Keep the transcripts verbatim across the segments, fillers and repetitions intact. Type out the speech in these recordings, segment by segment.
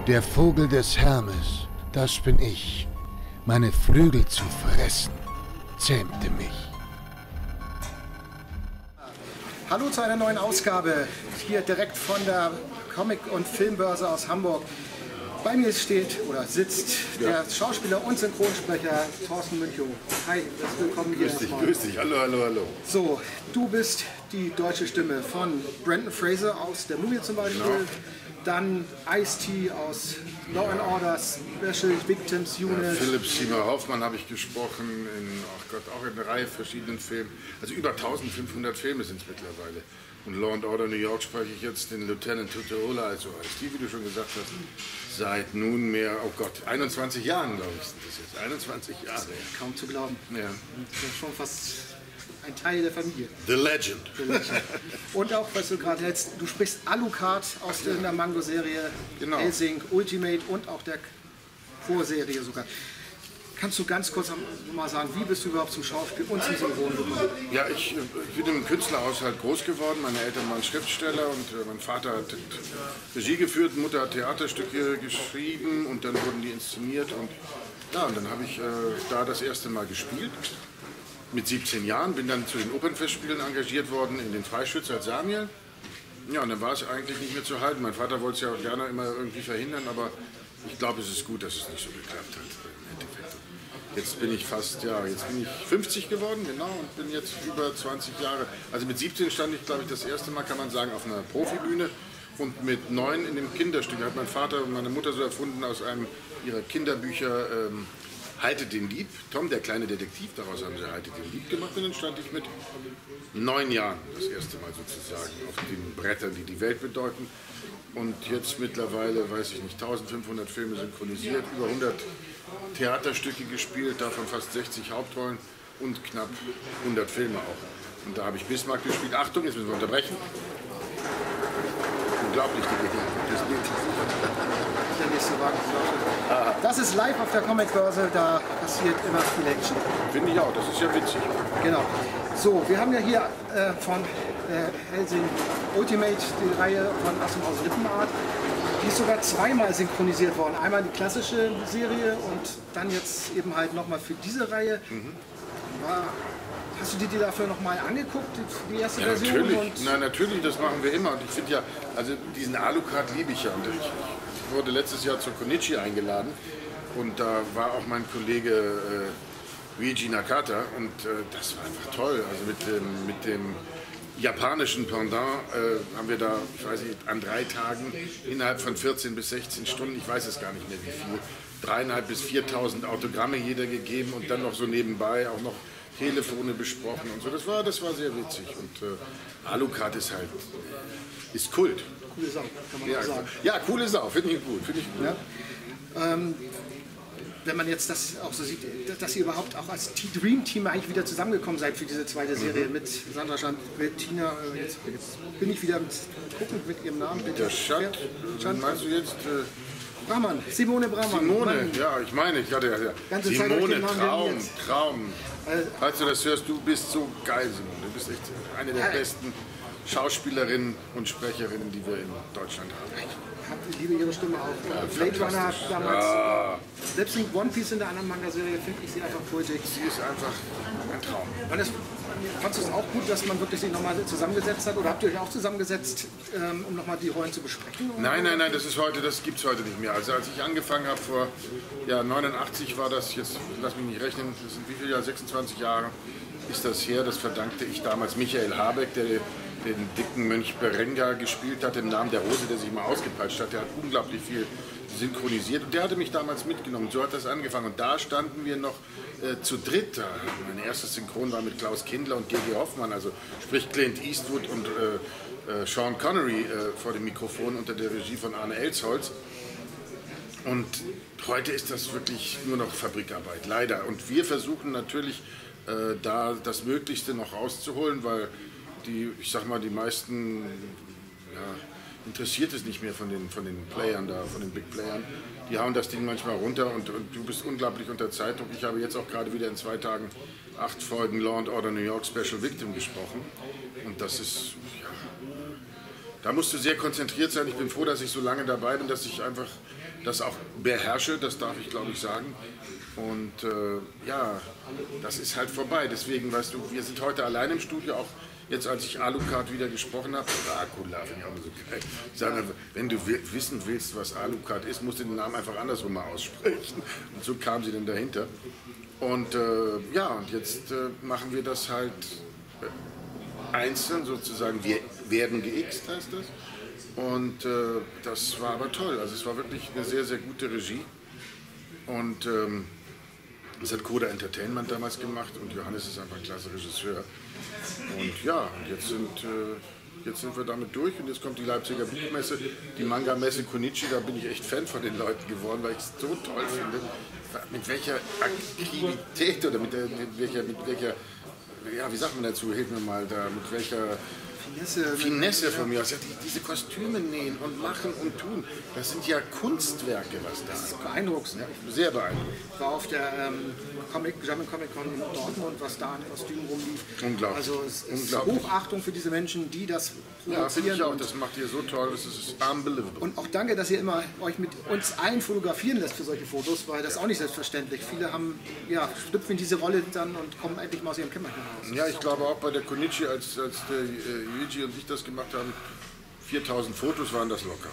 Der Vogel des Hermes, das bin ich. Meine Flügel zu fressen, zähmte mich. Hallo zu einer neuen Ausgabe, hier direkt von der Comic- und Filmbörse aus Hamburg. Bei mir steht oder sitzt ja. der Schauspieler und Synchronsprecher Thorsten Münchow. Hi, willkommen hier. Grüß dich, grüß dich, hallo, hallo, hallo. So, du bist die deutsche Stimme von Brendan Fraser aus der Mumie zum Beispiel. Genau. Dann Ice-T aus Law and Order Special Victims Unit. Ja, Philipp Seymour Hoffmann habe ich gesprochen, in, ach Gott, auch in einer Reihe verschiedenen Filmen. Also über eintausendfünfhundert Filme sind es mittlerweile. Und Law and Order New York spreche ich jetzt den Lieutenant Tutuola, also Ice-T, wie du schon gesagt hast, seit nunmehr, oh Gott, einundzwanzig Jahren, glaube ich, sind das jetzt. einundzwanzig Jahre. Kaum zu glauben. Ja. Das ist schon fast ein Teil der Familie. The Legend. The Legend. Und auch, was du gerade hältst, du sprichst Alucard aus ja. der Mando-Serie, genau. Hellsing, Ultimate und auch der Vorserie sogar. Kannst du ganz kurz mal sagen, wie bist du überhaupt zum Schauspiel und zum Synchron gekommen? Ja, ich, ich bin im Künstlerhaushalt groß geworden. Meine Eltern waren Schriftsteller und äh, mein Vater hat Regie geführt, Mutter hat Theaterstücke geschrieben und dann wurden die inszeniert. Und, ja, und dann habe ich äh, da das erste Mal gespielt. Mit siebzehn Jahren, bin dann zu den Opernfestspielen engagiert worden in den Freischütz als Samiel. Ja, und dann war es eigentlich nicht mehr zu halten. Mein Vater wollte es ja auch gerne immer irgendwie verhindern, aber ich glaube, es ist gut, dass es nicht so geklappt hat im Endeffekt. Jetzt bin ich fast, ja, jetzt bin ich fünfzig geworden, genau, und bin jetzt über zwanzig Jahre. Also mit siebzehn stand ich, glaube ich, das erste Mal, kann man sagen, auf einer Profibühne. Und mit neun in dem Kinderstück hat mein Vater und meine Mutter so erfunden aus einem ihrer Kinderbücher, ähm, Haltet den Dieb, Tom, der kleine Detektiv, daraus haben sie Haltet den Dieb gemacht. Und dann stand ich mit neun Jahren das erste Mal sozusagen auf den Brettern, die die Welt bedeuten. Und jetzt mittlerweile, weiß ich nicht, eintausendfünfhundert Filme synchronisiert, über hundert Theaterstücke gespielt, davon fast sechzig Hauptrollen und knapp hundert Filme auch. Und da habe ich Bismarck gespielt. Achtung, jetzt müssen wir unterbrechen. Unglaublich, die das geht. Der nächste Wagen. Das ist live auf der Comicbörse, da passiert immer viel Action. Finde ich auch, das ist ja witzig. Genau. So, wir haben ja hier äh, von äh, Hellsing Ultimate die Reihe von Ass aus Rippenart. Die ist sogar zweimal synchronisiert worden. Einmal die klassische Serie und dann jetzt eben halt nochmal für diese Reihe. Mhm. War, hast du dir die dafür nochmal angeguckt, die erste ja, Version? Natürlich. Und Na, natürlich, das machen wir immer. Und ich finde ja, also diesen Alucard liebe ich ja. Und ich, ich wurde letztes Jahr zur Konichi eingeladen und da war auch mein Kollege äh, Ryuji Nakata und äh, das war einfach toll. Also mit dem, mit dem japanischen Pendant äh, haben wir da, ich weiß nicht, an drei Tagen innerhalb von vierzehn bis sechzehn Stunden, ich weiß es gar nicht mehr wie viel, dreieinhalb bis viertausend Autogramme jeder gegeben und dann noch so nebenbei auch noch Telefone besprochen und so. Das war, das war sehr witzig und äh, Alucard ist halt, ist Kult. Coole Sau, kann man ja, auch sagen. Ja, coole Sau, finde ich gut. Find ich gut. Ja. Ähm, wenn man jetzt das auch so sieht, dass ihr überhaupt auch als Dream Team eigentlich wieder zusammengekommen seid für diese zweite Serie mhm. mit Sandra Schand, mit Tina, äh, jetzt, jetzt bin ich wieder mit, gucken mit ihrem Namen. Bitte. Der Schand, Schand, meinst du jetzt? Äh, Brahmann, Simone Brahmann. Simone, Mann. ja, ich meine, ich hatte ja. Ganze Simone, Zeit Traum, Traum. Also, Falls du das hörst, du bist so geil, Simone. Du bist echt eine der besten Schauspielerinnen und Sprecherinnen, die wir in Deutschland haben. Ich liebe ihre Stimme auch. Ja, Blade Runner hat damals, ja. Selbst in One Piece in der anderen Manga-Serie finde ich sie einfach kultig. Sie ist einfach ein Traum. Und das, fandst du es auch gut, dass man wirklich sich nochmal zusammengesetzt hat? Oder habt ihr euch auch zusammengesetzt, ähm, um nochmal die Rollen zu besprechen? Oder? Nein, nein, nein, das ist heute, das gibt es heute nicht mehr. Also als ich angefangen habe vor ja, neunundachtzig war das, jetzt lass mich nicht rechnen, das sind wie viele Jahre, sechsundzwanzig Jahre ist das her. Das verdankte ich damals Michael Habeck, der den dicken Mönch Berengar gespielt hat, im Namen der Rose, der sich mal ausgepeitscht hat. Der hat unglaublich viel synchronisiert und der hatte mich damals mitgenommen. So hat das angefangen und da standen wir noch äh, zu dritt. Mein erstes Synchron war mit Klaus Kindler und G G Hoffmann, also sprich Clint Eastwood und äh, äh, Sean Connery äh, vor dem Mikrofon unter der Regie von Arne Elsholz. Und heute ist das wirklich nur noch Fabrikarbeit, leider. Und wir versuchen natürlich äh, da das Möglichste noch rauszuholen, weil die, ich sag mal, die meisten, ja, interessiert es nicht mehr von den, von den Playern da, von den Big Playern. Die hauen das Ding manchmal runter und, und du bist unglaublich unter Zeitdruck. Ich habe jetzt auch gerade wieder in zwei Tagen acht Folgen Law and Order New York Special Victim gesprochen. Und das ist, ja, da musst du sehr konzentriert sein. Ich bin froh, dass ich so lange dabei bin, dass ich einfach das auch beherrsche, das darf ich glaube ich sagen. Und äh, ja, das ist halt vorbei. Deswegen, weißt du, wir sind heute allein im Studio, auch jetzt als ich Alucard wieder gesprochen habe. Dracula finde ich auch immer so geil. Ich sage einfach, wenn du wissen willst, was Alucard ist, musst du den Namen einfach andersrum mal aussprechen. Und so kam sie dann dahinter. Und äh, ja, und jetzt äh, machen wir das halt äh, einzeln sozusagen. Wir werden geixt, heißt das. Und äh, das war aber toll. Also es war wirklich eine sehr, sehr gute Regie. Und ähm, das hat Coda Entertainment damals gemacht und Johannes ist einfach ein klasse Regisseur. Und ja, und jetzt sind, äh, jetzt sind wir damit durch und jetzt kommt die Leipziger Buchmesse, die Manga-Messe Konichi, da bin ich echt Fan von den Leuten geworden, weil ich es so toll finde, mit welcher Aktivität oder mit, der, mit welcher, mit welcher, ja wie sagt man dazu, hilf mir mal da, mit welcher Finesse, Finesse von mir aus. Ja, die, diese Kostüme nähen und machen und tun, das sind ja Kunstwerke, was da ist. Das ist beeindruckend. Ne? Sehr beeindruckend. Ich war auf der ähm, Comic, German Comic Con in Dortmund, was da an Kostümen rumlief. Unglaublich. Also es ist Hochachtung für diese Menschen, die das produzieren. Ja, finde ich auch. Das macht ihr so toll. Das ist unbelievable. Und auch danke, dass ihr immer euch mit uns allen fotografieren lässt für solche Fotos, weil das ist auch nicht selbstverständlich. Viele haben, ja, schlüpfen in diese Rolle dann und kommen endlich mal aus ihrem Kämmerchen raus. Ja, ich glaube auch bei der Konichi, als, als der äh, Luigi und ich das gemacht haben, viertausend Fotos waren das locker.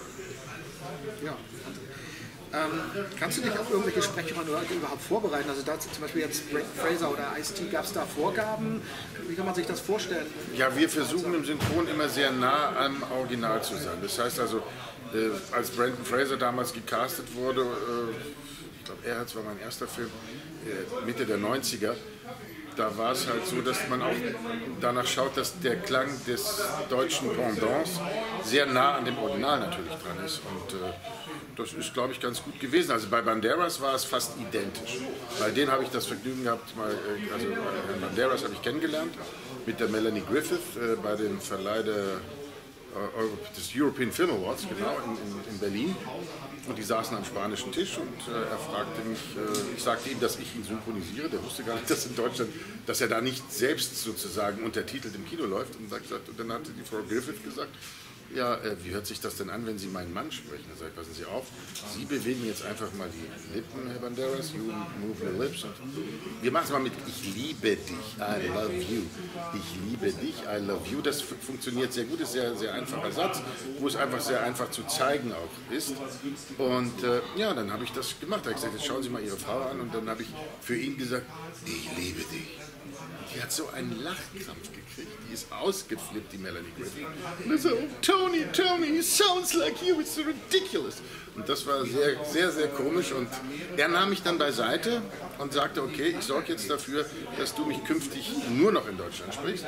Ja. Ähm, kannst du dich auf irgendwelche Sprechrolle überhaupt vorbereiten? Also da zum Beispiel jetzt Brendan Fraser oder Ice-T, gab es da Vorgaben? Wie kann man sich das vorstellen? Ja, wir versuchen im Synchron immer sehr nah am Original zu sein. Das heißt also, äh, als Brendan Fraser damals gecastet wurde, äh, ich glaube, er war mein erster Film, äh, Mitte der neunziger, da war es halt so, dass man auch danach schaut, dass der Klang des deutschen Pendants sehr nah an dem Original natürlich dran ist. Und äh, das ist, glaube ich, ganz gut gewesen. Also bei Banderas war es fast identisch. Bei denen habe ich das Vergnügen gehabt, mal, äh, also Herrn Banderas habe ich kennengelernt, mit der Melanie Griffith äh, bei dem Verleih der, äh, des European Film Awards, genau, in, in, in Berlin. Und die saßen am spanischen Tisch und äh, er fragte mich, äh, ich sagte ihm, dass ich ihn synchronisiere. Der wusste gar nicht, dass in Deutschland, dass er da nicht selbst sozusagen untertitelt im Kino läuft. Und, sagt, und dann hatte die Frau Griffith gesagt, ja, äh, wie hört sich das denn an, wenn Sie meinen Mann sprechen? Da sage ich, passen Sie auf, Sie bewegen jetzt einfach mal die Lippen, Herr Banderas, you move your lips. Und wir machen es mal mit Ich liebe dich, I love you. Ich liebe dich, I love you. Das funktioniert sehr gut, ist ein sehr, sehr einfacher Satz, wo es einfach sehr einfach zu zeigen auch ist. Und äh, ja, dann habe ich das gemacht. Da habe ich gesagt, jetzt schauen Sie mal Ihre Frau an. Und dann habe ich für ihn gesagt, ich liebe dich. Die hat so einen Lachkrampf gekriegt, die ist ausgeflippt, die Melanie Griffith. Und er so, oh, Tony, Tony, it sounds like you, it's so ridiculous. Und das war sehr, sehr, sehr komisch. Und er nahm mich dann beiseite und sagte, okay, ich sorge jetzt dafür, dass du mich künftig nur noch in Deutschland sprichst.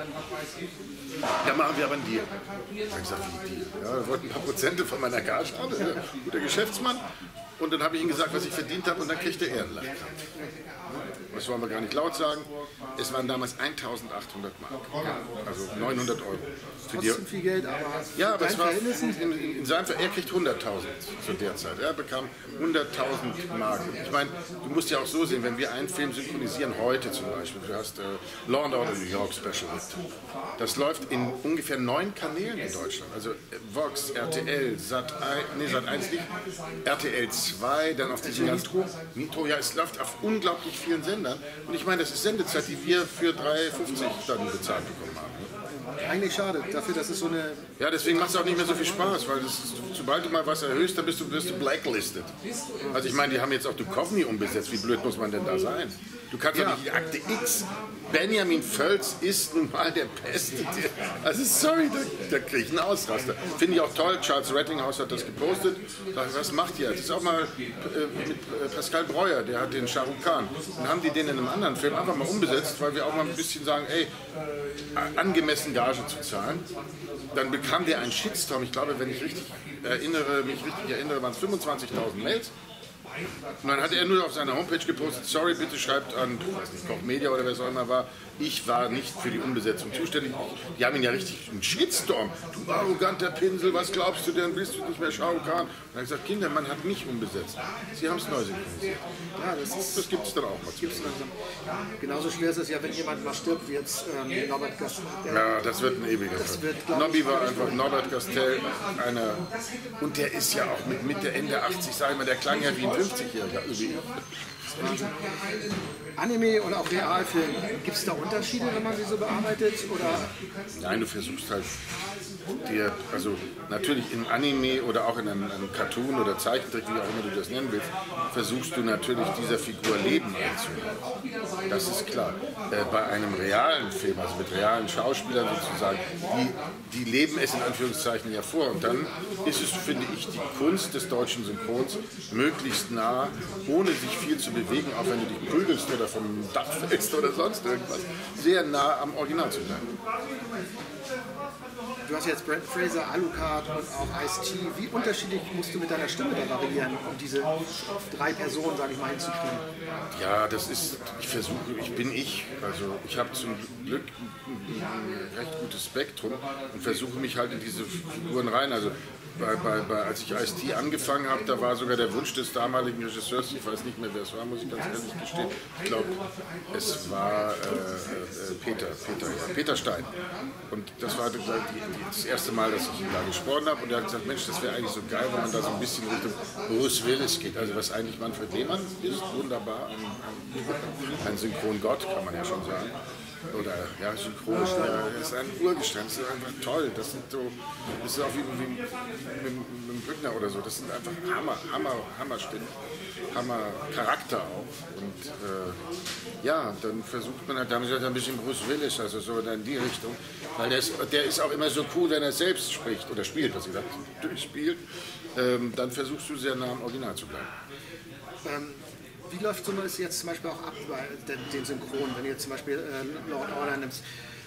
Da machen wir aber einen Deal. Ich habe gesagt, wie Deal? Ja, er wollte ein paar Prozente von meiner Gage haben, das ist ein guter Geschäftsmann. Und dann habe ich ihm gesagt, was ich verdient habe, und dann kriegte er einen Lachkrampf. Das wollen wir gar nicht laut sagen. Es waren damals eintausendachthundert Mark, also neunhundert Euro. Für die, Trotzdem viel Geld, aber ja, aber es war in, in, in seinem Fall, er kriegt hunderttausend zu der Zeit. Er bekam hunderttausend Mark. Ich meine, du musst ja auch so sehen, wenn wir einen Film synchronisieren, heute zum Beispiel, du hast äh, Law and Order New York Special. Das läuft in ungefähr neun Kanälen in Deutschland. Also äh, Vox, R T L, Sat eins, nee, Sat eins nicht, R T L zwei, dann auf diesen ganzen Nitro, ja, es läuft auf unglaublich vielen Sendern. Und ich meine, das ist Sendezeit, die wir für drei fünfzig dann bezahlt bekommen haben. Eigentlich schade, dafür, dass es so eine... Ja, deswegen macht es auch nicht mehr so viel Spaß, weil das ist, sobald du mal was erhöhst, dann bist du, wirst du blacklisted. Also ich meine, die haben jetzt auch Duchovny umbesetzt, wie blöd muss man denn da sein? Du kannst ja nicht, Akte X, Benjamin Völz ist nun mal der Beste. Also sorry, da, da kriege ich einen Ausraster. Finde ich auch toll, Charles Rettinghaus hat das gepostet. Was macht ihr? Das ist auch mal äh, mit äh, Pascal Breuer, der hat den Shah Rukh Khan. Dann haben die den in einem anderen Film einfach mal umbesetzt, weil wir auch mal ein bisschen sagen, ey, angemessen Gage zu zahlen. Dann bekam der einen Shitstorm. Ich glaube, wenn ich richtig erinnere, mich richtig erinnere, waren es fünfundzwanzigtausend Mails. Und dann hat er nur auf seiner Homepage gepostet, sorry, bitte schreibt an, ich weiß nicht, Koch Media oder wer es auch immer war, ich war nicht für die Umbesetzung zuständig. Die haben ihn ja richtig einen Shitstorm. Du arroganter Pinsel, was glaubst du denn, bist du nicht mehr Shao Kahn? Und er hat gesagt, Kinder, man hat mich umbesetzt. Sie haben es neu synchronisiert. Ja, das ist, Das gibt es dann auch mal. gibt's langsam. Genauso schwer ist es ja, wenn jemand mal stirbt, wie jetzt ähm, Norbert Gastel. Ja, das wird ein ewiger Das Film. wird, glaub Nobby ich, war einfach Norbert Gastel, einer, und der ist ja auch mit Mitte, Ende achtzig, sag ich mal, der klang ja wie ein fünfzigjähriger. Wahnsinn. Anime oder auch Realfilm, gibt es da Unterschiede, wenn man sie so bearbeitet? Oder? Nein, du versuchst halt dir, also natürlich im Anime oder auch in einem, einem Cartoon oder Zeichentrick, wie auch immer du das nennen willst, versuchst du natürlich dieser Figur Leben einzuhauchen. Das ist klar. Äh, bei einem realen Film, also mit realen Schauspielern sozusagen, die, die leben es in Anführungszeichen ja vor. Und dann ist es, finde ich, die Kunst des deutschen Synchrons, möglichst nah, ohne sich viel zu bewegen, auch wenn du dich prügelst oder vom Dach fällst oder sonst irgendwas, sehr nah am Original zu bleiben. Du hast jetzt Brendan Fraser, Alucard und auch Ice-T. Wie unterschiedlich musst du mit deiner Stimme da variieren, um diese drei Personen, sage ich mal, hinzukriegen? Ja, das ist, ich versuche, ich bin ich. Also ich habe zum Glück ein recht gutes Spektrum und versuche mich halt in diese Figuren rein. Also bei, bei, bei, als ich Ice-T angefangen habe, da war sogar der Wunsch des damaligen Regisseurs, ich weiß nicht mehr, wer es war, muss ich ganz ehrlich gestehen, ich glaube, es war äh, äh, Peter, Peter, ja, Peter Stein. Und das war die, die, das erste Mal, dass ich ihn da gesprochen habe. Und er hat gesagt, Mensch, das wäre eigentlich so geil, wenn man da so ein bisschen Richtung Bruce Willis geht. Also was eigentlich Manfred Lehmann ist, wunderbar, ein, ein, ein Synchrongott, kann man ja schon sagen. Oder ja, synchronisch, ja, das ist ein Urgestein, das ist einfach toll. Das sind so, das ist auch wie, wie mit, mit, mit Brückner oder so. Das sind einfach Hammer, Hammer, Hammerstimmen, Hammer Charakter auch. Und äh, ja, dann versucht man halt, da haben sie halt ein bisschen Bruce Willis, also so in die Richtung. Weil der ist, der ist auch immer so cool, wenn er selbst spricht oder spielt, was gesagt, durchspielt. Ähm, dann versuchst du sehr nah am Original zu bleiben. Ähm, Wie läuft so das jetzt zum Beispiel auch ab bei den, den Synchronen, wenn du jetzt zum Beispiel äh, Lord Order nimmst?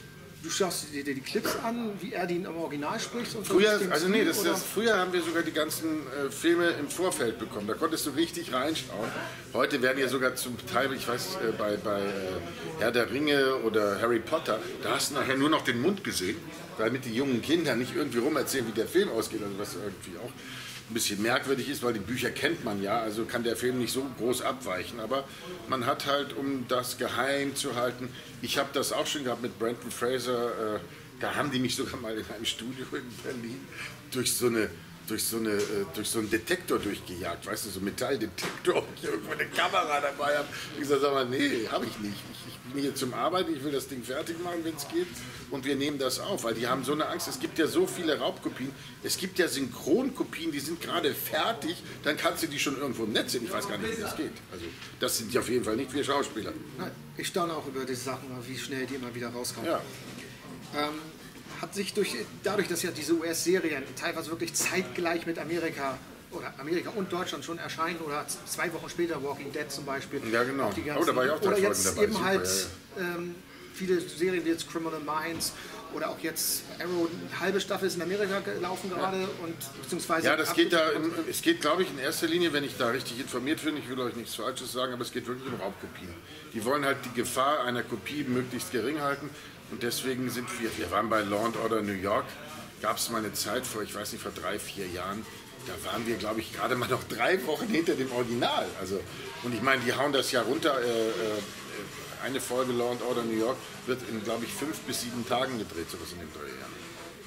Du schaust dir die, die Clips an, wie er die im Original spricht? Und früher, so also nee, das, oder? das, früher haben wir sogar die ganzen äh, Filme im Vorfeld bekommen. Da konntest du richtig reinschauen. Heute werden ja sogar zum Teil, ich weiß, äh, bei, bei äh, Herr der Ringe oder Harry Potter, da hast du nachher nur noch den Mund gesehen, damit die jungen Kinder nicht irgendwie rumerzählen, wie der Film ausgeht, also was irgendwie auch ein bisschen merkwürdig ist, weil die Bücher kennt man ja, also kann der Film nicht so groß abweichen, aber man hat halt, um das geheim zu halten, ich habe das auch schon gehabt mit Brendan Fraser, äh, da haben die mich sogar mal in einem Studio in Berlin durch so eine durch so, eine, durch so einen Detektor durchgejagt, weißt du, so einen Metalldetektor, ob ich irgendwo eine Kamera dabei habe. Ich sage, sag mal, nee, habe ich nicht. Ich, ich bin hier zum Arbeiten, ich will das Ding fertig machen, wenn es geht. Und wir nehmen das auf, weil die haben so eine Angst. Es gibt ja so viele Raubkopien. Es gibt ja Synchronkopien, die sind gerade fertig, dann kannst du die schon irgendwo im Netz sehen. Ich weiß gar nicht, wie das geht. Also das sind die auf jeden Fall nicht wir Schauspieler. Nein, ich staune auch über diese Sachen, wie schnell die immer wieder rauskommen. Ja. Ähm, hat sich durch, dadurch, dass ja diese U S-Serien teilweise wirklich zeitgleich mit Amerika oder Amerika und Deutschland schon erscheinen oder zwei Wochen später Walking Dead zum Beispiel. Ja, genau. Die ganzen, oh, da war ich auch drei oder Folgen jetzt dabei. eben Super, halt ja, ja. Ähm, viele Serien wie jetzt Criminal Minds oder auch jetzt Arrow, eine halbe Staffel ist in Amerika gelaufen gerade ja. und beziehungsweise... Ja, das geht da, im, es geht glaube ich in erster Linie, wenn ich da richtig informiert bin, ich will euch nichts Falsches sagen, aber es geht wirklich um Raubkopien. Die wollen halt die Gefahr einer Kopie möglichst gering halten und deswegen sind wir, wir waren bei Law and Order New York, gab es mal eine Zeit vor, ich weiß nicht, vor drei, vier Jahren, da waren wir, glaube ich, gerade mal noch drei Wochen hinter dem Original. Also, und ich meine, die hauen das ja runter. Äh, äh, eine Folge Law and Order New York wird in, glaube ich, fünf bis sieben Tagen gedreht, sowas in den drei Jahren.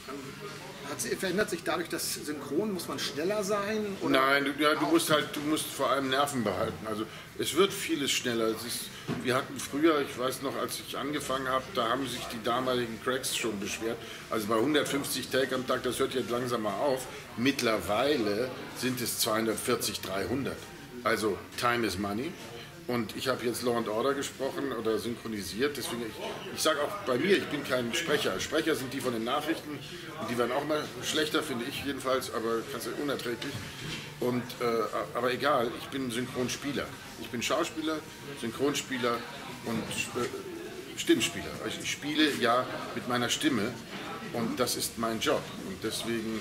Hat, verändert sich dadurch das Synchron? Muss man schneller sein? Oder Nein, du, ja, du musst halt, du musst vor allem Nerven behalten. Also es wird vieles schneller. Es ist, wir hatten früher, ich weiß noch, als ich angefangen habe, da haben sich die damaligen Cracks schon beschwert. Also bei hundertfünfzig Take am Tag, das hört jetzt langsam mal auf. Mittlerweile sind es zweihundertvierzig, dreihundert. Also Time is Money. Und ich habe jetzt Law and Order gesprochen oder synchronisiert, deswegen, ich, ich sage auch bei mir, ich bin kein Sprecher. Sprecher sind die von den Nachrichten und die werden auch mal schlechter, finde ich jedenfalls, aber ganz unerträglich. Und, äh, aber egal, ich bin Synchronspieler. Ich bin Schauspieler, Synchronspieler und äh, Stimmspieler. Ich spiele ja mit meiner Stimme und das ist mein Job. Und deswegen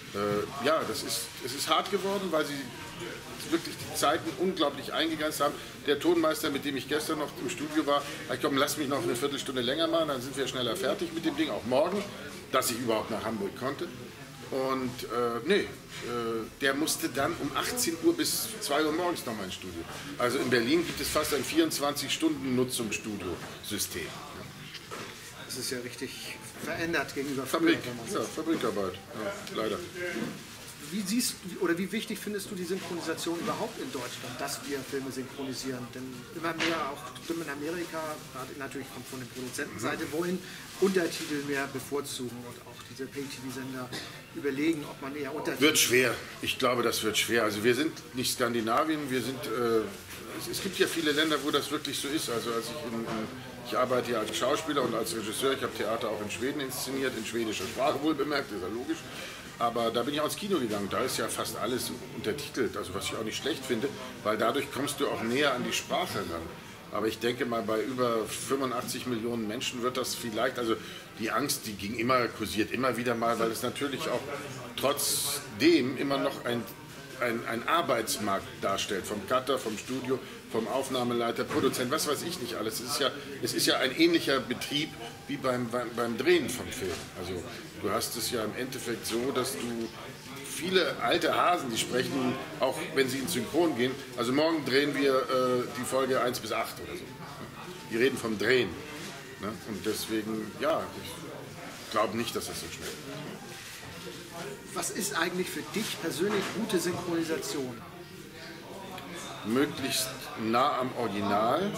äh, ja, das ist, es ist hart geworden, weil sie wirklich die Zeiten unglaublich eingegrenzt haben. Der Tonmeister, mit dem ich gestern noch im Studio war, ich komm, lass mich noch eine Viertelstunde länger machen, dann sind wir schneller fertig mit dem Ding, auch morgen, dass ich überhaupt nach Hamburg konnte. Und äh, nee, äh, der musste dann um achtzehn Uhr bis zwei Uhr morgens nochmal ins Studio. Also in Berlin gibt es fast ein vierundzwanzig-Stunden-Nutzungsstudio-System. Das ist ja richtig verändert gegenüber Fabrik, früher. ja, Fabrikarbeit, ja, leider. Wie siehst du, oder wie wichtig findest du die Synchronisation überhaupt in Deutschland, dass wir Filme synchronisieren? Denn immer mehr, auch Stimmen in Amerika, gerade natürlich von, von der Produzentenseite, wollen Untertitel mehr bevorzugen und auch diese Pay-T V-Sender überlegen, ob man eher Untertitel... Wird schwer. Ich glaube, das wird schwer. Also wir sind nicht Skandinavien, wir sind... Äh, es, es gibt ja viele Länder, wo das wirklich so ist. Also als ich in... Ich arbeite hier als Schauspieler und als Regisseur. Ich habe Theater auch in Schweden inszeniert, in schwedischer Sprache wohl bemerkt, ist ja logisch. Aber da bin ich auch ins Kino gegangen, da ist ja fast alles untertitelt, also was ich auch nicht schlecht finde, weil dadurch kommst du auch näher an die Sprache ran. Aber ich denke mal, bei über fünfundachtzig Millionen Menschen wird das vielleicht, also die Angst, die ging immer, kursiert immer wieder mal, weil es natürlich auch trotzdem immer noch ein, ein, ein Arbeitsmarkt darstellt, vom Cutter, vom Studio, vom Aufnahmeleiter, Produzent, was weiß ich nicht alles. Es ist ja, es ist ja ein ähnlicher Betrieb wie beim, beim, beim Drehen von Filmen. Also du hast es ja im Endeffekt so, dass du viele alte Hasen, die sprechen, auch wenn sie ins Synchron gehen, also morgen drehen wir äh, die Folge eins bis acht oder so. Die reden vom Drehen. Ne? Und deswegen, ja, ich glaube nicht, dass das so schnell ist. Was ist eigentlich für dich persönlich gute Synchronisation? Möglichst nah am Original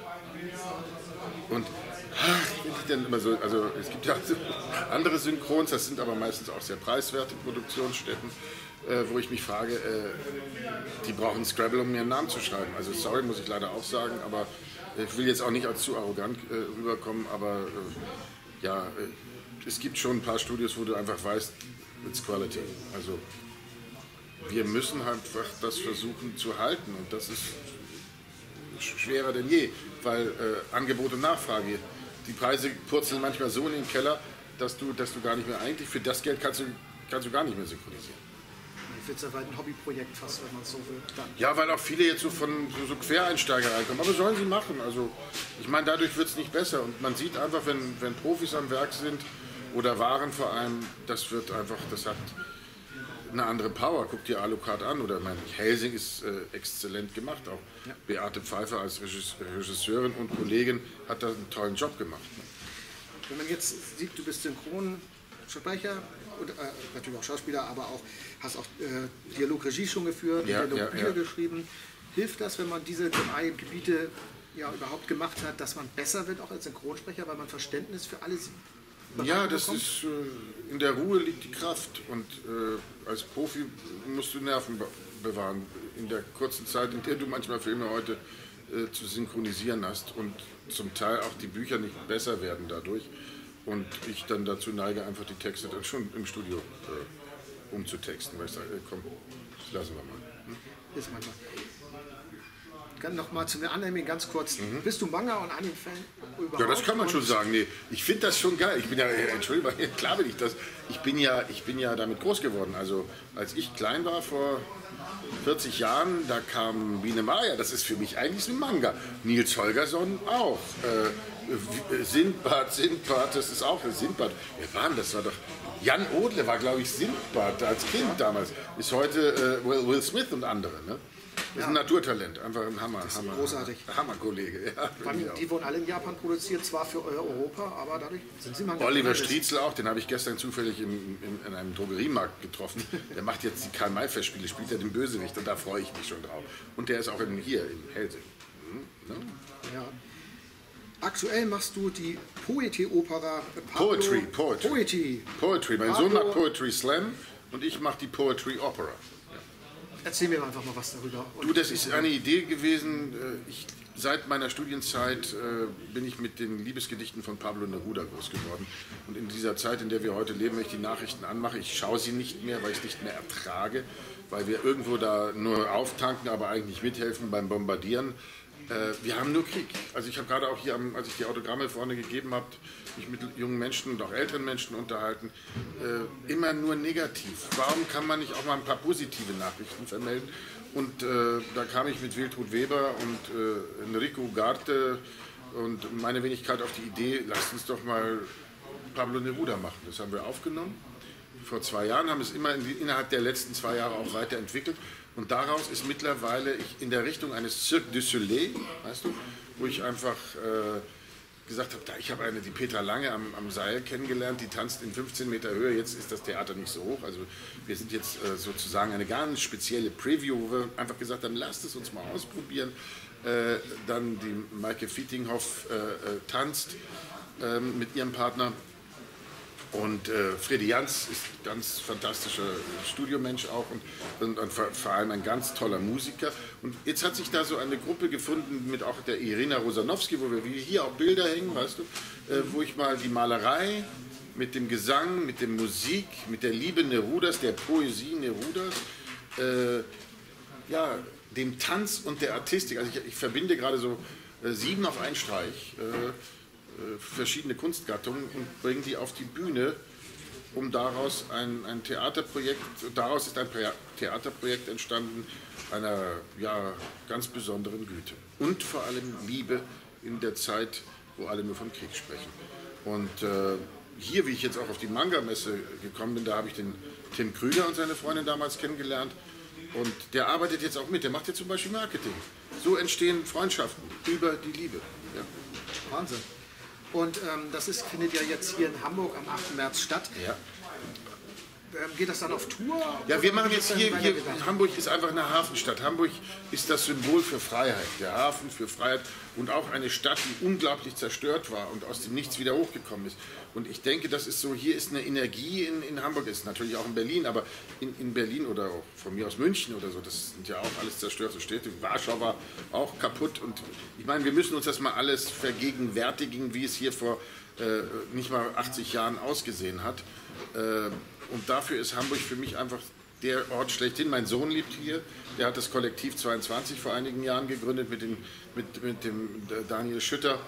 und ach, finde ich denn immer so, also es gibt ja andere Synchrons, das sind aber meistens auch sehr preiswerte Produktionsstätten, äh, wo ich mich frage, äh, die brauchen Scrabble, um mir einen Namen zu schreiben. Also sorry, muss ich leider auch sagen, aber ich will jetzt auch nicht als zu arrogant äh, rüberkommen, aber äh, ja, äh, es gibt schon ein paar Studios, wo du einfach weißt, it's quality. Also wir müssen halt einfach das versuchen zu halten und das ist schwerer denn je, weil äh, Angebot und Nachfrage, die Preise purzeln manchmal so in den Keller, dass du, dass du gar nicht mehr, eigentlich für das Geld kannst du, kannst du gar nicht mehr synchronisieren. Ich finde es ja ein Hobbyprojekt fast, wenn man es so will. Dann. Ja, weil auch viele jetzt so von so, so Quereinsteiger reinkommen, aber sollen sie machen. Also ich meine, dadurch wird es nicht besser und man sieht einfach, wenn, wenn Profis am Werk sind oder waren vor allem, das wird einfach, das hat eine andere Power. Guck dir Alucard an oder mein Helsing ist äh, exzellent gemacht. Auch ja. Beate Pfeiffer als Regisseurin und Kollegin hat da einen tollen Job gemacht. Ne? Wenn man jetzt sieht, du bist Synchronsprecher und äh, natürlich auch Schauspieler, aber auch hast auch äh, Dialogregie schon geführt, ja, Dialogbücher ja, ja. geschrieben. Hilft das, wenn man diese drei Gebiete ja überhaupt gemacht hat, dass man besser wird auch als Synchronsprecher, weil man Verständnis für alles Ja, das bekommt? ist, äh, in der Ruhe liegt die Kraft und äh, als Profi musst du Nerven be bewahren. In der kurzen Zeit, in der du manchmal Filme heute äh, zu synchronisieren hast und zum Teil auch die Bücher nicht besser werden dadurch und ich dann dazu neige, einfach die Texte dann schon im Studio äh, umzutexten, weil ich sage, äh, komm, das lassen wir mal. Hm? Ist manchmal. Noch mal zu mir annehmen, ganz kurz. Mhm. Bist du Manga- und Anime-Fan überhaupt? Ja, das kann man schon sagen. Nee, ich finde das schon geil. Ich bin ja, Entschuldigung, klar bin ich das. Ich bin ja, ich bin ja damit groß geworden. Also als ich klein war vor vierzig Jahren, da kam Biene Maya. Das ist für mich eigentlich ein Manga. Nils Holgersson auch. Äh, Sindbad, Sindbad, das ist auch ein Sindbad. Wer war denn das? War doch Jan Odle war, glaube ich, Sindbad als Kind damals. Ist heute äh, Will, Will Smith und andere. Ne? Das ist ein Naturtalent, einfach ein Hammer, das ist Hammer, großartig. Hammerkollege. Ja, die wurden alle in Japan produziert, zwar für Europa, aber dadurch sind sie mal Oliver Striezel auch, den habe ich gestern zufällig in, in, in einem Drogeriemarkt getroffen. Der macht jetzt die Karl-May-Festspiele, spielt ja den Bösewicht und da freue ich mich schon drauf. Und der ist auch in, hier in Helsing. Hm, ne? Ja. Aktuell machst du die Poetry-Opera. Poetry, Poetry. Poetry. Poetry. Mein Sohn macht Poetry Slam und ich mache die Poetry Opera. Erzähl mir einfach mal was darüber. Und du, das ist eine Idee gewesen. Ich, seit meiner Studienzeit äh, bin ich mit den Liebesgedichten von Pablo Neruda groß geworden. Und in dieser Zeit, in der wir heute leben, wenn ich die Nachrichten anmache, ich schaue sie nicht mehr, weil ich es nicht mehr ertrage, weil wir irgendwo da nur auftanken, aber eigentlich mithelfen beim Bombardieren. Äh, wir haben nur Krieg. Also ich habe gerade auch hier, am, als ich die Autogramme vorne gegeben habe, mich mit jungen Menschen und auch älteren Menschen unterhalten, äh, immer nur negativ. Warum kann man nicht auch mal ein paar positive Nachrichten vermelden? Und äh, da kam ich mit Wiltrud Weber und äh, Enrico Ugarte und meine Wenigkeit auf die Idee, lasst uns doch mal Pablo Neruda machen. Das haben wir aufgenommen. Vor zwei Jahren haben es immer in die, innerhalb der letzten zwei Jahre auch weiterentwickelt. Und daraus ist mittlerweile ich in der Richtung eines Cirque du Soleil, weißt du, wo ich einfach äh, gesagt habe, da, ich habe eine, die Petra Lange am, am Seil kennengelernt, die tanzt in fünfzehn Meter Höhe, jetzt ist das Theater nicht so hoch, also wir sind jetzt äh, sozusagen eine ganz spezielle Preview, wo wir einfach gesagt haben, lasst es uns mal ausprobieren. Äh, dann die Maike Fietinghoff äh, äh, tanzt äh, mit ihrem Partner. Und äh, Fredi Jans ist ein ganz fantastischer Studiomensch auch und, und, und vor, vor allem ein ganz toller Musiker. Und jetzt hat sich da so eine Gruppe gefunden mit auch der Irina Rosanowski, wo wir wie hier auch Bilder hängen, weißt du, äh, wo ich mal die Malerei mit dem Gesang, mit der Musik, mit der Liebe Nerudas, der Poesie Nerudas, äh, ja, dem Tanz und der Artistik, also ich, ich verbinde gerade so äh, sieben auf einen Streich, äh, verschiedene Kunstgattungen und bringen die auf die Bühne, um daraus ein, ein Theaterprojekt, daraus ist ein Theaterprojekt entstanden, einer ja, ganz besonderen Güte. Und vor allem Liebe in der Zeit, wo alle nur von Krieg sprechen. Und äh, hier, wie ich jetzt auch auf die Manga-Messe gekommen bin, da habe ich den Tim Krüger und seine Freundin damals kennengelernt. Und der arbeitet jetzt auch mit, der macht jetzt zum Beispiel Marketing. So entstehen Freundschaften über die Liebe. Ja. Wahnsinn. Und ähm, das ist, findet ja jetzt hier in Hamburg am achten März statt. Ja. Ähm, geht das dann auf Tour? Ja, wir machen jetzt hier, hier Hamburg ist einfach eine Hafenstadt. Hamburg ist das Symbol für Freiheit, der Hafen für Freiheit und auch eine Stadt, die unglaublich zerstört war und aus dem Nichts wieder hochgekommen ist. Und ich denke, das ist so, hier ist eine Energie in, in Hamburg, ist natürlich auch in Berlin, aber in, in Berlin oder auch von mir aus München oder so, das sind ja auch alles zerstörte Städte. Warschau war auch kaputt und ich meine, wir müssen uns das mal alles vergegenwärtigen, wie es hier vor äh, nicht mal achtzig Jahren ausgesehen hat. Äh, Und dafür ist Hamburg für mich einfach der Ort schlechthin. Mein Sohn lebt hier, der hat das Kollektiv zweiundzwanzig vor einigen Jahren gegründet mit dem, mit, mit dem Daniel Schütter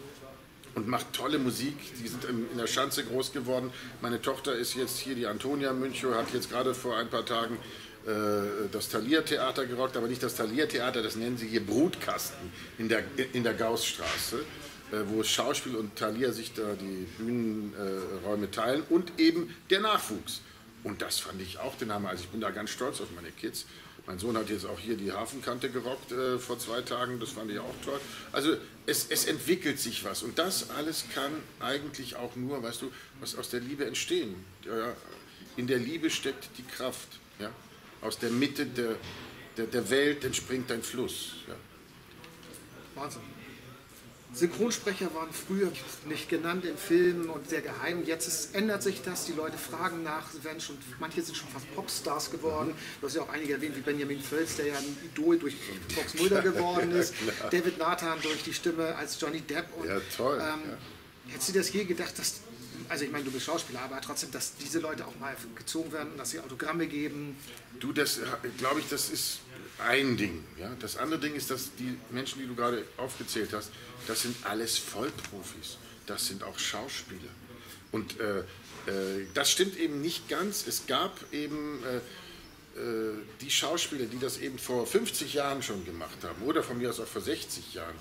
und macht tolle Musik. Die sind in der Schanze groß geworden. Meine Tochter ist jetzt hier, die Antonia Münchow, hat jetzt gerade vor ein paar Tagen äh, das Thalia-Theater gerockt, aber nicht das Thalia-Theater, das nennen sie hier Brutkasten in der, in der Gaußstraße, wo Schauspiel und Thalia sich da die Bühnenräume teilen und eben der Nachwuchs. Und das fand ich auch den Hammer. Also ich bin da ganz stolz auf meine Kids. Mein Sohn hat jetzt auch hier die Hafenkante gerockt äh, vor zwei Tagen, das fand ich auch toll. Also es, es entwickelt sich was und das alles kann eigentlich auch nur, weißt du, was aus der Liebe entstehen. Ja, in der Liebe steckt die Kraft. Ja? Aus der Mitte der, der, der Welt entspringt ein Fluss. Ja. Wahnsinn. Synchronsprecher waren früher nicht genannt in Filmen und sehr geheim. Jetzt ist, ändert sich das, die Leute fragen nach, werden schon, manche sind schon fast Popstars geworden. Du hast ja auch einige erwähnt, wie Benjamin Völz, der ja ein Idol durch Fox Mulder geworden ist. Ja, David Nathan durch die Stimme als Johnny Depp. Und, ja, toll. Ähm, ja. Hättest du das je gedacht, dass, also ich meine, du bist Schauspieler, aber trotzdem, dass diese Leute auch mal gezogen werden, dass sie Autogramme geben? Du, das glaube ich, das ist ein Ding. Ja? Das andere Ding ist, dass die Menschen, die du gerade aufgezählt hast, das sind alles Vollprofis. Das sind auch Schauspieler. Und äh, äh, das stimmt eben nicht ganz. Es gab eben äh, äh, die Schauspieler, die das eben vor fünfzig Jahren schon gemacht haben oder von mir aus auch vor sechzig Jahren.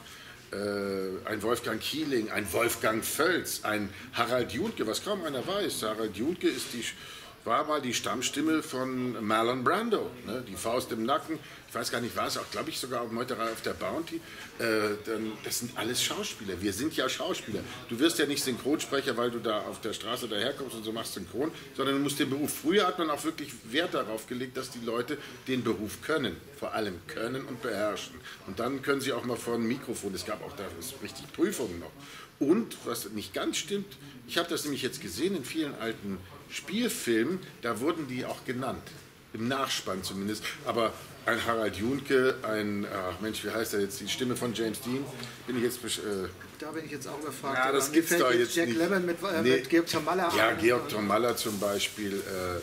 Äh, ein Wolfgang Kieling, ein Wolfgang Völz, ein Harald Juntke, was kaum einer weiß. Harald Juntke ist die... war mal die Stammstimme von Marlon Brando, ne? Die Faust im Nacken, ich weiß gar nicht, war es auch, glaube ich, sogar auf Meuterei auf der Bounty. Äh, dann, das sind alles Schauspieler, wir sind ja Schauspieler. Du wirst ja nicht Synchronsprecher, weil du da auf der Straße daherkommst und so machst Synchron, sondern du musst den Beruf, früher hat man auch wirklich Wert darauf gelegt, dass die Leute den Beruf können, vor allem können und beherrschen. Und dann können sie auch mal vor ein Mikrofon, es gab auch da richtig Prüfungen noch. Und, was nicht ganz stimmt, ich habe das nämlich jetzt gesehen in vielen alten Spielfilmen, da wurden die auch genannt, im Nachspann zumindest, aber ein Harald Juntke, ein, ach Mensch, wie heißt er jetzt, die Stimme von James Dean, bin ich jetzt... Äh, da bin ich jetzt auch überfragt. Ja, das gibt's doch jetzt Jack nicht. Lemmon mit, äh, nee. mit Georg Tomalla. Ja, Georg Tomalla zum Beispiel, äh,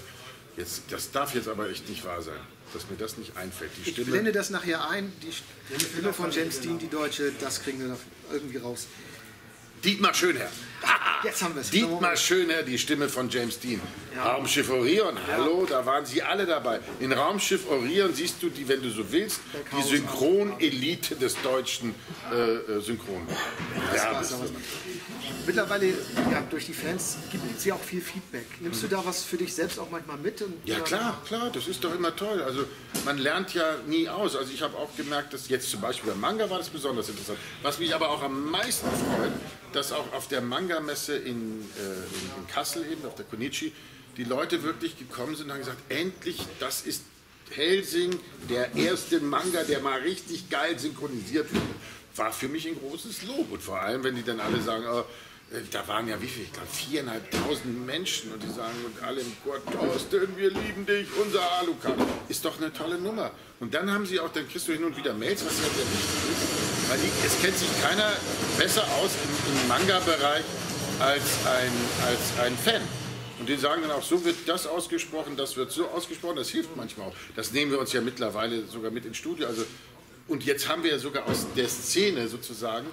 Jetzt, das darf jetzt aber echt nicht wahr sein, dass mir das nicht einfällt. Die Ich Stimme, blende das nachher ein, die Stimme von James Dean, die deutsche, das kriegen wir noch irgendwie raus. Dietmar Schönherr. Jetzt haben wir es. Dietmar Schönherr, die Stimme von James Dean. Ja. Raumschiff Orion, hallo, da waren sie alle dabei. In Raumschiff Orion siehst du, die, wenn du so willst, die Synchronelite des deutschen äh, Synchron. Ja, das war's. Mittlerweile, ja, durch die Fans gibt es ja auch viel Feedback. Nimmst du da was für dich selbst auch manchmal mit? Und ja klar, klar, das ist doch immer toll. Also man lernt ja nie aus. Also ich habe auch gemerkt, dass jetzt zum Beispiel beim Manga war das besonders interessant. Was mich aber auch am meisten freut, dass auch auf der Manga-Messe in, äh, in, in Kassel eben, auf der Konichi, die Leute wirklich gekommen sind und haben gesagt, endlich, das ist Hellsing, der erste Manga, der mal richtig geil synchronisiert wurde. War für mich ein großes Lob. Und vor allem, wenn die dann alle sagen, oh, da waren ja wie viel, ich glaube viereinhalbtausend Menschen und die sagen und alle im Chor, Thorsten, wir lieben dich, unser Alucard. Ist doch eine tolle Nummer. Und dann haben sie auch, dann kriegst du hin und wieder Mails, was ja sehr wichtig ist, weil die, es kennt sich keiner besser aus im, im Manga-Bereich als ein, als ein Fan. Und die sagen dann auch, so wird das ausgesprochen, das wird so ausgesprochen, das hilft manchmal auch. Das nehmen wir uns ja mittlerweile sogar mit ins Studio. Also, und jetzt haben wir ja sogar aus der Szene sozusagen,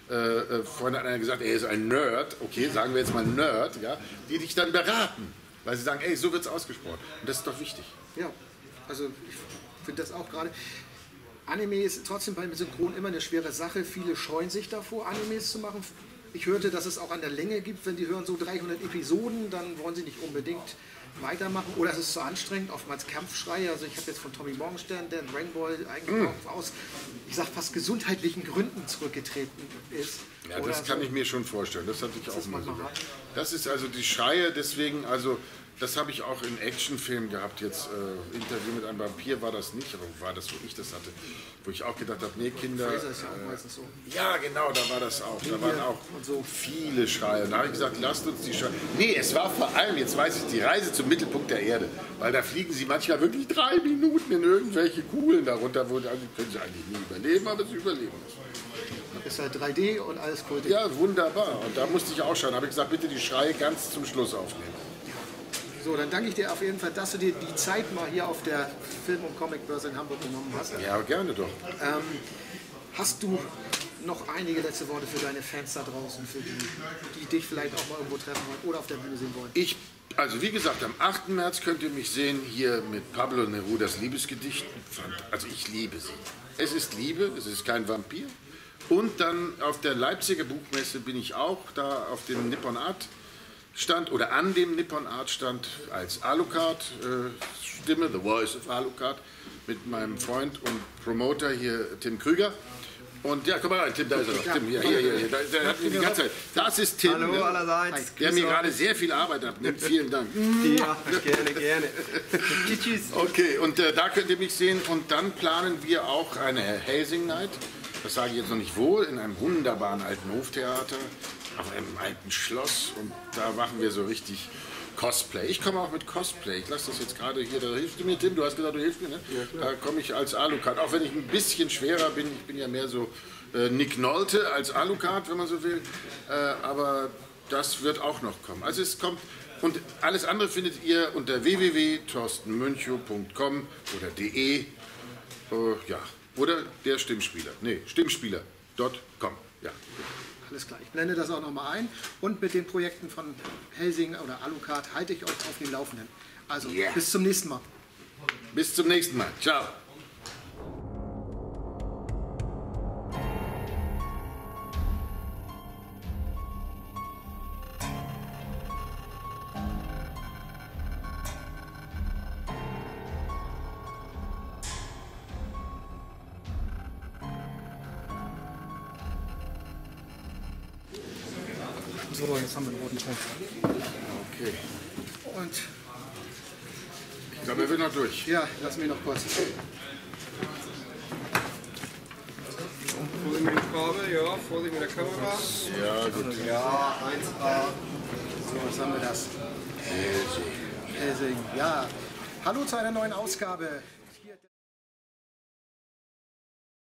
Äh, vorhin hat einer gesagt, er ist ein Nerd, okay, sagen wir jetzt mal Nerd, ja, die dich dann beraten, weil sie sagen, ey, so wird es ausgesprochen. Und das ist doch wichtig. Ja, also ich finde das auch gerade. Anime ist trotzdem beim Synchron immer eine schwere Sache. Viele scheuen sich davor, Animes zu machen. Ich hörte, dass es auch an der Länge gibt, wenn die hören so dreihundert Episoden, dann wollen sie nicht unbedingt weitermachen oder es ist zu anstrengend, oftmals Kampfschreie. Also ich habe jetzt von Tommy Morgenstern, der in Dragon Ball eigentlich mm. auch aus, ich sag fast gesundheitlichen Gründen zurückgetreten ist. Ja, das kann so. Ich mir schon vorstellen. Das hatte ich das auch mal so. Das ist also die Schreie, deswegen, also das habe ich auch in Actionfilmen gehabt. Jetzt äh, Interview mit einem Vampir war das nicht, aber war das, wo ich das hatte, wo ich auch gedacht habe, nee, Kinder. Fraser ist ja auch meistens so. Ja, genau, da war das auch. Da waren auch so viele Schreie. Und da habe ich gesagt, lasst uns die Schreie. Nee, es war vor allem, jetzt weiß ich, die Reise zum Mittelpunkt der Erde. Weil da fliegen sie manchmal wirklich drei Minuten in irgendwelche Kugeln darunter, wo also können sie eigentlich nie überleben, aber sie überleben es. Ist halt drei D und alles cool. Ja, wunderbar. Und da musste ich auch schauen. Da habe ich gesagt, bitte die Schreie ganz zum Schluss aufnehmen. So, dann danke ich dir auf jeden Fall, dass du dir die Zeit mal hier auf der Film- und Comicbörse in Hamburg genommen hast. Ja, gerne doch. Ähm, hast du noch einige letzte Worte für deine Fans da draußen, für die, die dich vielleicht auch mal irgendwo treffen wollen oder auf der Bühne sehen wollen? Ich, also wie gesagt, am achten März könnt ihr mich sehen hier mit Pablo Nerudas Liebesgedicht. Also ich liebe sie. Es ist Liebe, es ist kein Vampir. Und dann auf der Leipziger Buchmesse bin ich auch da auf dem Nippon Art Stand oder an dem Nippon Art Stand als Alucard äh, Stimme, The Voice of Alucard, mit meinem Freund und Promoter hier Tim Krüger. Und ja, komm mal rein, Tim, da ist er doch. Tim, hier, hier, hier, hier. Da, der hat mir die ganze Zeit. Das ist Tim, hallo ne? allerseits. Der mir gerade sehr viel Arbeit abnimmt. Vielen Dank. Ja, gerne, gerne. Tschüss. Okay, und äh, da könnt ihr mich sehen. Und dann planen wir auch eine Helsing Night. Das sage ich jetzt noch nicht wo, in einem wunderbaren alten Hoftheater, auf einem alten Schloss. Und da machen wir so richtig Cosplay. Ich komme auch mit Cosplay. Ich lasse das jetzt gerade hier. Da hilfst du mir, Tim. Du hast gesagt, du hilfst mir, ne? Ja, da komme ich als Alucard. Auch wenn ich ein bisschen schwerer bin. Ich bin ja mehr so äh, Nick Nolte als Alucard, wenn man so will. Äh, aber das wird auch noch kommen. Also es kommt. Und alles andere findet ihr unter w w w punkt thorsten münchow punkt com oder de. Äh, ja. Oder der Stimmspieler. Nee, Stimmspieler punkt com. Ja. Alles klar, ich blende das auch nochmal ein. Und mit den Projekten von Helsing oder Alucard halte ich euch auf dem Laufenden. Also, yeah. Bis zum nächsten Mal. Bis zum nächsten Mal. Ciao. So, jetzt haben wir einen roten Punkt. Okay. Und ich glaube, er will noch durch. Ja, lass mich noch kurz. Vorsicht mit dem Kabel, ja, Vorsicht mit der Kamera. Ja, gut. Ja, eins A. So, was haben wir das? Helsing. Helsing, ja. Hallo zu einer neuen Ausgabe